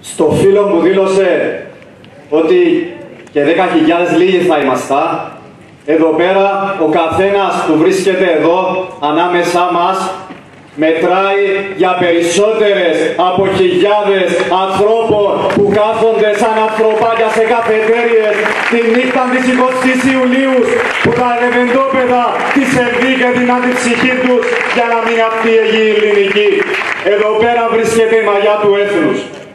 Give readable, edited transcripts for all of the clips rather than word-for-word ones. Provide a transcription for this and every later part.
στο φίλο που δήλωσε ότι και 10.000 λίγοι θα ήμασταν, εδώ πέρα ο καθένας που βρίσκεται εδώ ανάμεσά μας μετράει για περισσότερες από χιλιάδες ανθρώπων που κάθονται σαν ανθρωπάκια σε καφετέριες τη νύχτα της 20ης Ιουλίου, που τα ρεβεντόπεδα τη σερβί και την αντιψυχή τους για να μην αυτή η γη ελληνική. Εδώ πέρα βρίσκεται η μαγιά του έθνους.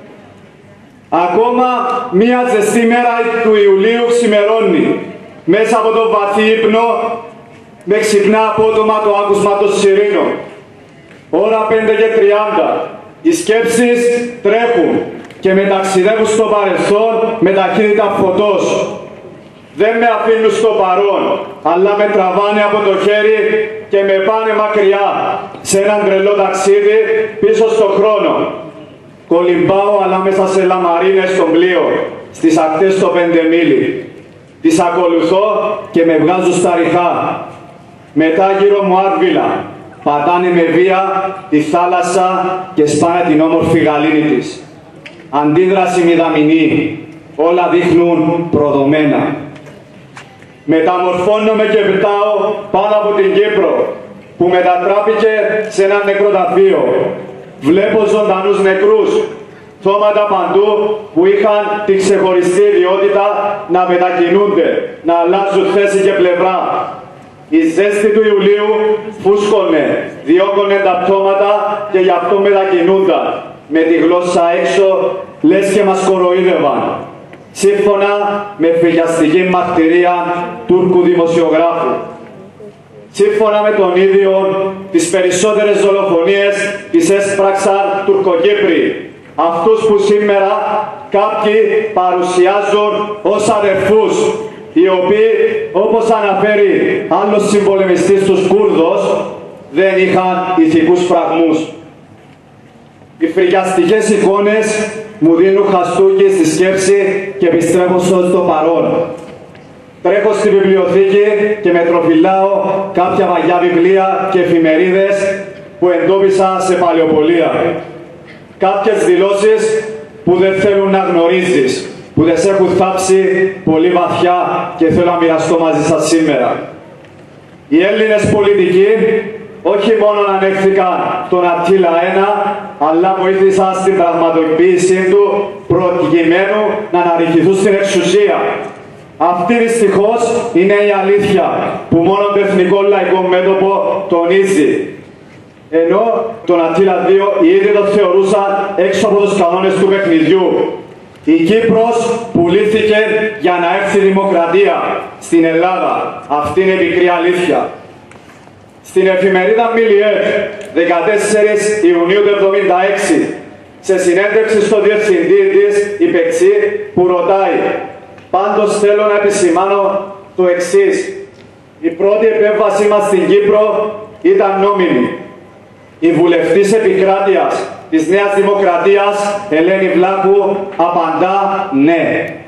Ακόμα μία ζεστή μέρα του Ιουλίου ξημερώνει. Μέσα από το βαθύ ύπνο με ξυπνά απότομα το άκουσμα των σιρήνων. Ώρα 5:30. Οι σκέψεις τρέχουν και με ταξιδεύουν στο παρελθόν με ταχύτητα φωτός. Δεν με αφήνουν στο παρόν, αλλά με τραβάνε από το χέρι και με πάνε μακριά σε έναν τρελό ταξίδι πίσω στο χρόνο. Κολυμπάω ανάμεσα σε λαμαρίνες στον πλοίο, στις ακτές στο 5 μίλι. Τις ακολουθώ και με βγάζω στα ριχά. Μετά γύρω μου άρβιλα, πατάνε με βία τη θάλασσα και σπάνε την όμορφη γαλήνη της. Αντίδραση μηδαμινή, όλα δείχνουν προδομένα. Μεταμορφώνομαι και πετάω πάνω από την Κύπρο, που μετατράπηκε σε ένα νεκροταφείο. Βλέπω ζωντανούς νεκρούς, θώματα παντού που είχαν τη ξεχωριστή ιδιότητα να μετακινούνται, να αλλάζουν θέση και πλευρά. Η ζέστη του Ιουλίου φούσκωνε, διώκωνε τα πτώματα και γι' αυτό μετακινούνταν. Με τη γλώσσα έξω, λες και μας κοροϊδεύαν. Σύμφωνα με φυλιαστική μαρτυρία Τούρκου δημοσιογράφου. Σύμφωνα με τον ίδιο, τις περισσότερες δολοφονίες τις έσπραξαν Τουρκοκύπροι. Αυτούς που σήμερα κάποιοι παρουσιάζουν ως αδερφούς, οι οποίοι, όπως αναφέρει άλλος συμπολεμιστής τους Κούρδος, δεν είχαν ηθικούς φραγμούς. Οι φρικιαστικές εικόνες μου δίνουν χαστούκι στη σκέψη και επιστρέφω στο παρόν. Τρέχω στη βιβλιοθήκη και μετροφυλάω κάποια βαγιά βιβλία και εφημερίδες που εντόπισα σε παλαιοπολία. Κάποιες δηλώσεις που δεν θέλουν να γνωρίζεις, που δεν σε έχουν θάψει πολύ βαθιά και θέλω να μοιραστώ μαζί σας σήμερα. Οι Έλληνες πολιτικοί όχι μόνο ανέχθηκαν τον Αττήλα I, αλλά βοήθησαν στην πραγματοποίησή του προκειμένου να αναρριχηθούν στην εξουσία. Αυτή δυστυχώς είναι η αλήθεια που μόνο το εθνικό λαϊκό μέτωπο τονίζει. Ενώ τον Αττήλα II οι ίδιοι το θεωρούσαν έξω από τους κανόνες του παιχνιδιού. Η Κύπρος πουλήθηκε για να έρθει η δημοκρατία στην Ελλάδα. Αυτή είναι η πικρή αλήθεια. Στην εφημερίδα Μιλιέτ, 14 Ιουνίου του 1976, σε συνέντευξη στο διευθυντή της, η Πεξή, που ρωτάει: «Πάντως θέλω να επισημάνω το εξής. Η πρώτη επέμβασή μας στην Κύπρο ήταν νόμιμη. Η βουλευτής επικράτειας της Νέας Δημοκρατίας, Ελένη Βλάχου, απαντά ναι».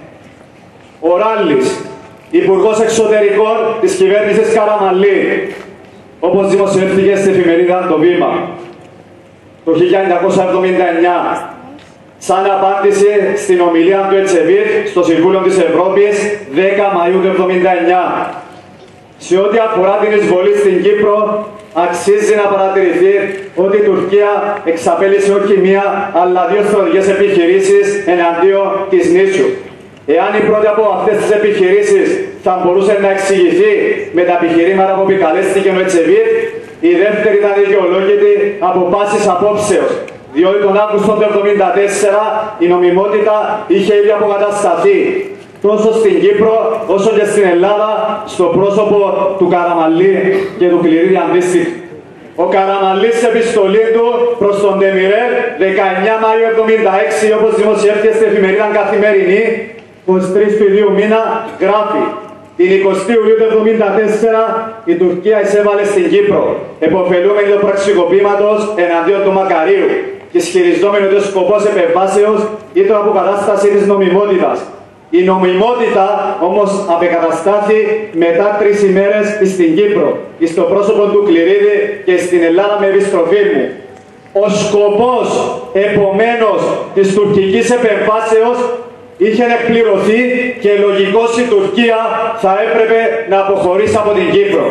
Ο Ράλης, υπουργός εξωτερικών της κυβέρνησης Καραμανλή, όπως δημοσιεύτηκε στην εφημερίδα Το Βήμα το 1979, σαν απάντηση στην ομιλία του Ετσεβίτ στο Συμβούλιο της Ευρώπης 10 Μαΐου του 1979. Σε ό,τι αφορά την εισβολή στην Κύπρο, αξίζει να παρατηρηθεί ότι η Τουρκία εξαπέλυσε όχι μία, αλλά 2 στρατιωτικές επιχειρήσεις εναντίον της νήσου. Εάν η πρώτη από αυτές τις επιχειρήσεις θα μπορούσε να εξηγηθεί με τα επιχειρήματα που επικαλέστηκε ο Ετσεβίτ, η δεύτερη ήταν δικαιολόγητη από πάσης απόψεως, διότι τον Αύγουστο του 1974 η νομιμότητα είχε ήδη αποκατασταθεί τόσο στην Κύπρο όσο και στην Ελλάδα στο πρόσωπο του Καραμανλή και του Κληρίδη αντίστοιχα. Ο Καραμανλής σε επιστολή του προς τον Ντεμιρέλ 19 Μαΐου 1976, όπως δημοσιεύτηκε στην εφημερίδα Καθημερινή, 23 του ίδιου μήνα, γράφει: «Την 20 Ιουλίου του 1974 η Τουρκία εισέβαλε στην Κύπρο, εποφελούμενη του πραξικοπήματος εναντίον του Μακαρίου και ισχυριζόμενη ότι ο σκοπός επεμβάσεως ήταν αποκατάσταση της νομιμότητας. Η νομιμότητα όμως απεκαταστάθη μετά 3 ημέρες στην Κύπρο, στο πρόσωπο του Κληρίδη και στην Ελλάδα με επιστροφή μου. Ο σκοπός, επομένως, της τουρκικής επεμβάσεως είχε εκπληρωθεί και λογικώς η Τουρκία θα έπρεπε να αποχωρήσει από την Κύπρο.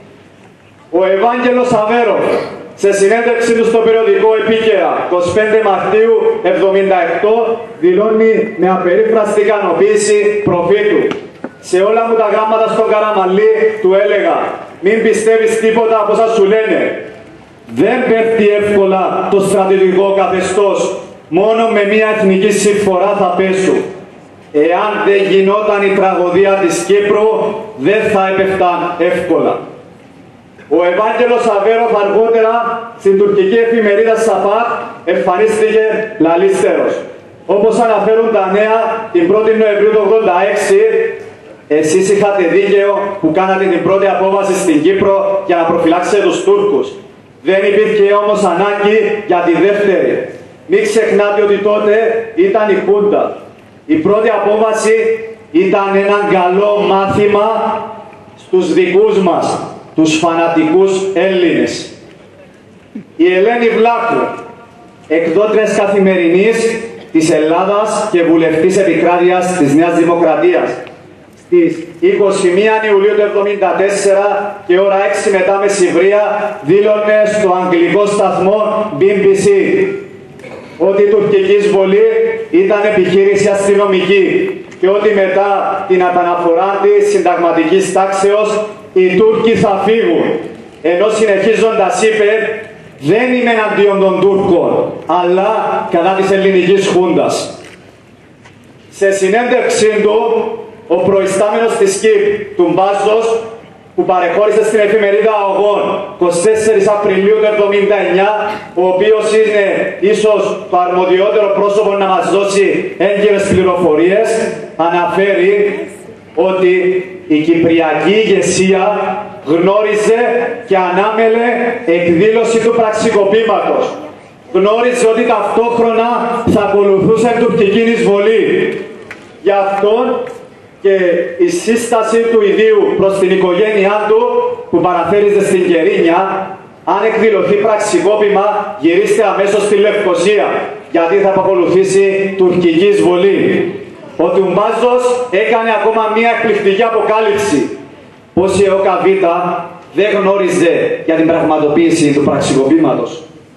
Ο Ευάγγελος Αβέροφ, σε συνέντευξη του στο περιοδικό Επίκαιρα 25 Μαρτίου 1978, δηλώνει με απερίφραστη ικανοποίηση προφήτου. Σε όλα μου τα γράμματα στον Καραμαλή του έλεγα, μην πιστεύεις τίποτα από όσα σου λένε. Δεν πέφτει εύκολα το στρατιωτικό καθεστώς, μόνο με μια εθνική συμφορά θα πέσουν. Εάν δεν γινόταν η τραγωδία της Κύπρου, δεν θα έπεφταν εύκολα. Ο Ευάγγελος Αβέροφ αργότερα στην τουρκική εφημερίδα Σαπάχ εμφανίστηκε λαλίστερος. Όπως αναφέρουν τα νέα, την 1η Νοεμβρίου του 1986, εσείς είχατε δίκαιο που κάνατε την πρώτη απόβαση στην Κύπρο για να προφυλάξετε τους Τούρκους. Δεν υπήρχε όμως ανάγκη για τη δεύτερη. Μην ξεχνάτε ότι τότε ήταν η Χούντα. Η πρώτη απόβαση ήταν ένα καλό μάθημα στους δικούς μας, τους φανατικούς Έλληνες. Η Ελένη Βλάχου, εκδότρια Καθημερινής της Ελλάδας και βουλευτής επικράτειας της Νέας Δημοκρατίας, στις 21 Ιουλίου του 1974 και ώρα 6 μετά μεσημβρία δήλωνε στο αγγλικό σταθμό BBC ότι η τουρκική εισβολή ήταν επιχείρηση αστυνομική και ότι μετά την επαναφορά της συνταγματικής τάξεως οι Τούρκοι θα φύγουν. Ενώ συνεχίζοντας είπε, δεν είμαι εναντίον των Τούρκων, αλλά κατά της ελληνικής Χούντας. Σε συνέντευξή του, ο προϊστάμενος της ΚΙΠ, του Μπάζος, που παρεχώρησε στην εφημερίδα Ογών 24 Απριλίου του 1979, ο οποίος είναι ίσως το αρμοδιότερο πρόσωπο να μας δώσει έγκυρες πληροφορίες, αναφέρει ότι η κυπριακή ηγεσία γνώριζε και ανάμελε εκδήλωση του πραξικοπήματος. Γνώριζε ότι ταυτόχρονα θα ακολουθούσε τουρκική εισβολή. Γι' αυτό και η σύσταση του ιδίου προς την οικογένειά του, που παραφέρεται στην Κερίνια, αν εκδηλωθεί πραξικόπημα, γυρίστε αμέσως στη Λευκοσία, γιατί θα ακολουθήσει τουρκική εισβολή. Ο Τουμπάζος έκανε ακόμα μία εκπληκτική αποκάλυψη, πως η ΕΟΚΑΒ δεν γνώριζε για την πραγματοποίηση του πραξικοπήματος.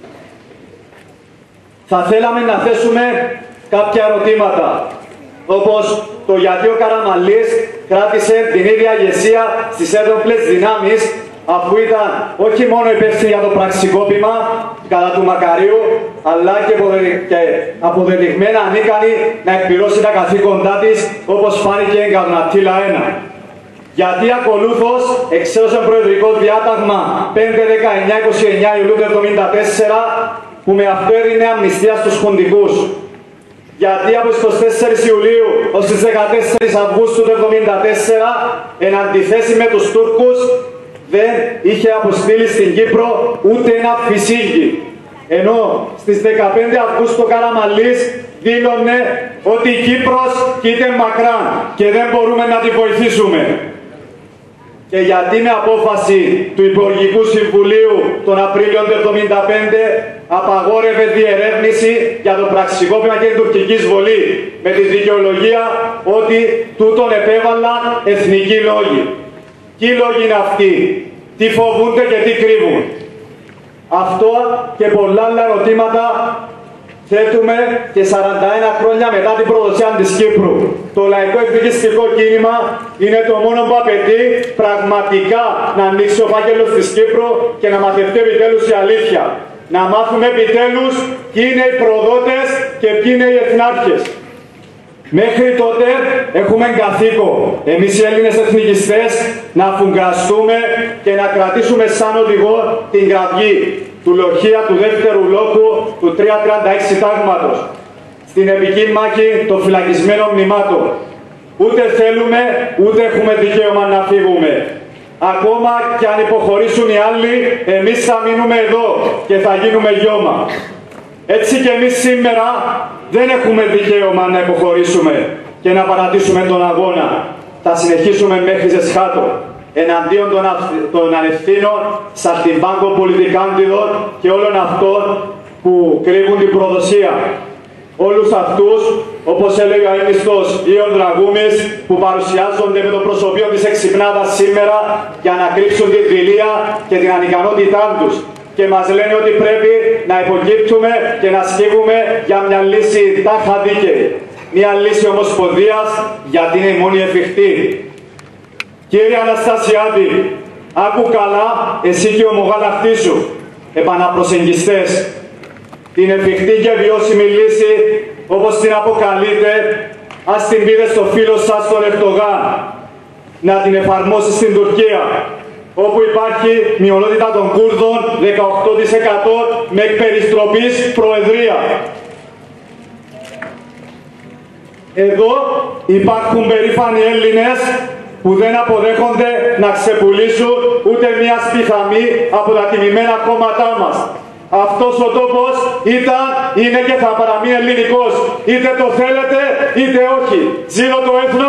Θα θέλαμε να θέσουμε κάποια ερωτήματα, όπως το γιατί ο Καραμαλής κράτησε την ίδια ηγεσία στις ένοπλες δυνάμεις, αφού ήταν όχι μόνο υπεύθυνη για το πραξικόπημα κατά του Μακαρίου, αλλά και αποδεδειγμένα ανίκανη να εκπληρώσει τα καθήκοντά της, όπως φάνηκε κατά τον Αττήλα 1. Γιατί ακολούθως εξέδωσε προεδρικό διάταγμα 5-19-29 Ιουλίου του 1974, που με αυτό έδινε αμνηστία στους χουντικούς. Γιατί από τις 24 Ιουλίου ως τις 14 Αυγούστου του 1974, εν αντιθέσει με τους Τούρκους, δεν είχε αποστείλει στην Κύπρο ούτε ένα φυσίγγι. Ενώ στις 15 Αυγούστου ο Καραμαλής δήλωνε ότι η Κύπρος κοίται μακράν και δεν μπορούμε να τη βοηθήσουμε. Και γιατί με απόφαση του Υπουργικού Συμβουλίου τον Απρίλιο του 1975 απαγόρευε διερεύνηση για το πραξικόπημα και την τουρκική εισβολή, με τη δικαιολογία ότι τούτον επέβαλαν εθνικοί λόγοι. Ποιοι λόγοι είναι αυτοί, τι φοβούνται και τι κρύβουν? Αυτό και πολλά άλλα ερωτήματα θέτουμε και 41 χρόνια μετά την προδοσία της Κύπρου. Το λαϊκό εθνικιστικό κίνημα είναι το μόνο που απαιτεί πραγματικά να ανοίξει ο φάκελος της Κύπρου και να μαθευτεί επιτέλους η αλήθεια. Να μάθουμε επιτέλους ποιοι είναι οι προδότες και ποιοι είναι οι εθνάρχες. Μέχρι τότε έχουμε καθήκον, εμείς οι Έλληνες εθνικιστές, να φουγκραστούμε και να κρατήσουμε σαν οδηγό την κραυγή του λοχεία του δεύτερου λόγου του 336 τάγματος, στην επική μάχη των φυλακισμένων μνημάτων. Ούτε θέλουμε, ούτε έχουμε δικαίωμα να φύγουμε. Ακόμα και αν υποχωρήσουν οι άλλοι, εμείς θα μείνουμε εδώ και θα γίνουμε γιώμα. Έτσι και εμείς σήμερα δεν έχουμε δικαίωμα να υποχωρήσουμε και να παρατήσουμε τον αγώνα. Θα συνεχίσουμε μέχρι Ζεσχάτο, εναντίον των ανευθύνων, σαλτιμπάγκων πολιτικάντιδων και όλων αυτών που κρύβουν την προδοσία. Όλους αυτούς, όπως έλεγε ο αείμνηστος Ιων Δραγούμης, που παρουσιάζονται με το προσωπείο της εξυπνάδας σήμερα για να κρύψουν τη δειλία και την ανικανότητά τους. Και μας λένε ότι πρέπει να υποκύπτουμε και να σκύβουμε για μια λύση τάχα δίκαιη. Μια λύση ομοσπονδίας, γιατί είναι η μόνη εφικτή. Κύριε Αναστασιάδη, άκου καλά εσύ και ο ομογαλακτής σου, επαναπροσεγγιστές. Την εφικτή και βιώσιμη λύση, όπως την αποκαλείτε, ας την πείτε στο φίλο σας τον Ερντογάν, να την εφαρμόσει στην Τουρκία, όπου υπάρχει μειονότητα των Κούρδων 18% με εκπεριστροπής προεδρία. Εδώ υπάρχουν περήφανοι Έλληνες που δεν αποδέχονται να ξεπουλήσουν ούτε μια σπιθαμή από τα τιμημένα κόμματά μας. Αυτός ο τόπος είναι και θα παραμείνει ελληνικός. Είτε το θέλετε είτε όχι. Ζήτω το έθνος.